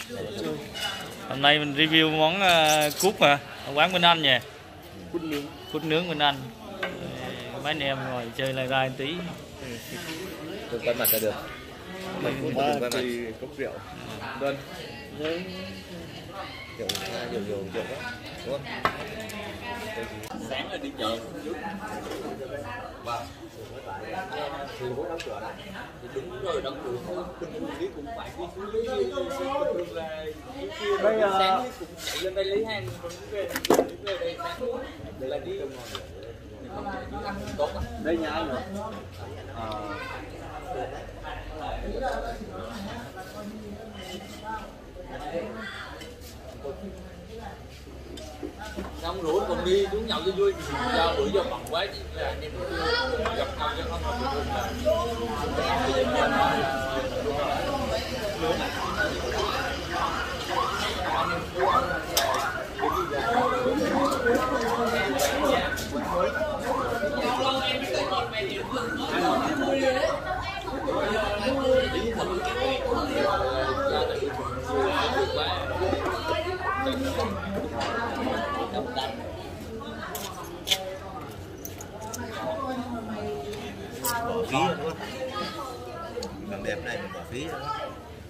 Hôm nay mình review món cút mà ở quán Minh Anh nha. Cút nướng Minh Anh. Mấy anh em ngồi chơi lai rai tí. Đừng quay mặt là được. Mình cũng đừng quay mặt. Cốc rượu. Vâng. Rượu nhiều rượu đó, đúng không? Sáng là đi chợ đúng rồi, đóng cửa không cũng phải đi xuống dưới bây giờ sáng cũng chạy lên đây lấy hàng về đây để là đi tốt đây nhà anh rồi xong rủ còn đi xuống nhậu cho vui do bữa giờ bận quá chị là anh em gặp nhau chứ không Bỏ phí đúng không? Làm đẹp này mình bỏ phí đúng không?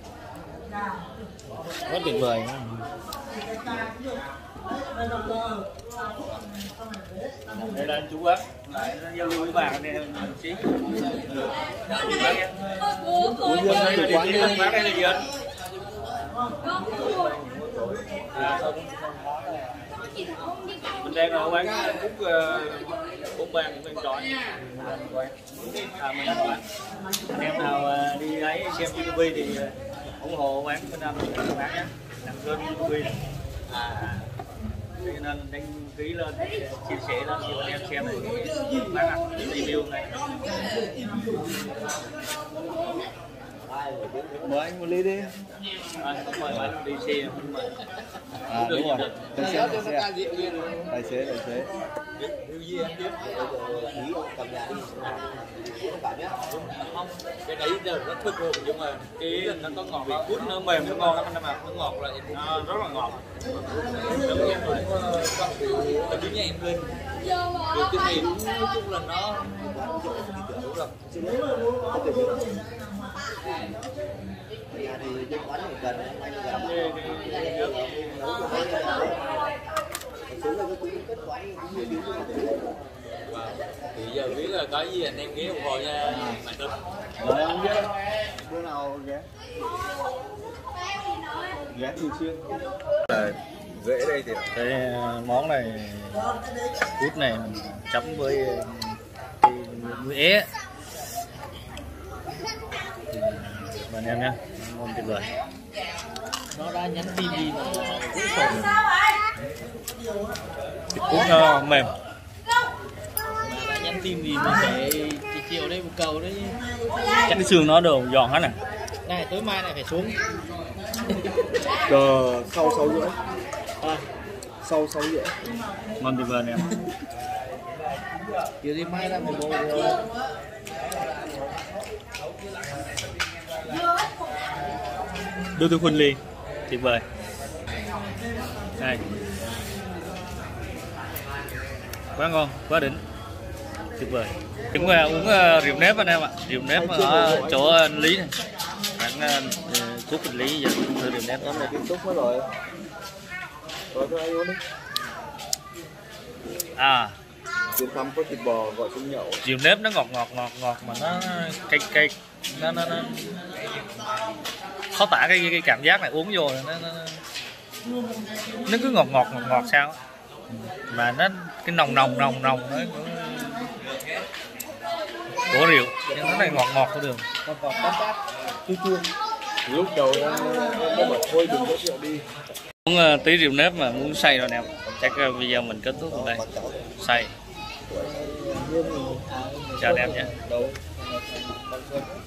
Rất tuyệt vời. Đây là anh chú bác giao lưu với bà anh em xí. Bác đây là gì anh? Mình đang ở quán cút bốn bang của bên tròi. Anh em nào đi ấy xem YouTube thì ủng hộ quán bên anh bán nhé, đăng kênh YouTube cho nên đăng ký lên chia sẻ lên cho anh em xem này bán ăn review này. Mời anh một ly đi. Mời anh đi xe. Đúng rồi. Tài xế. không cái đấy giờ nó thức rồi nhưng mà cái nó có ngọt vị cút nó mềm nó ngon lắm anh em ạ, nó ngọt là rất là ngọt. Ở dưới nhà em lên được cái này nói chung là nó đúng rồi. Thì giờ biết là có gì anh em ghé ủng hộ nha Mạnh Đức. Mời ông ghé. Bữa nào ghé. Ghé thường xuyên. Dễ đây thì cái món này cút này mình chấm với é bạn em nhé, ngon tuyệt vời. Nó đã nhắn tin gì mà thịt cút nó mềm. đã nhắn tin gì mà để chiều đấy một cầu đấy. Chắc cái xương nó đều giòn hết nè. Này tối mai này phải xuống. sau 6 rưỡi. Sau 6 rưỡi. Ngon tuyệt vời nè. Chiều đi mai ra phải bồi rồi. Đưa tôi khuyên ly tuyệt vời. Đây. Quá ngon, quá đỉnh. Tuyệt vời. Chúng uống rượu nếp anh em ạ. Rượu nếp ở chỗ anh Lý này. Bạn cút anh Lý giờ thử rượu nếp. Em này tiếp xúc mới rồi. Rồi cho anh uống đi. Chuyến thăm có thịt bò gọi xuống nhậu. Rượu nếp nó ngọt mà nó cay nó khó tả cái cảm giác này, uống vô nó cứ ngọt sao mà nó cái nồng nó của rượu nhưng nó này ngọt của đường. Còn chua. Lúc đầu em bảo thôi đừng có rượu đi. Muốn tí rượu nếp mà muốn say rồi nè, chắc bây giờ mình kết thúc ở đây. Say. Chào anh em nhé.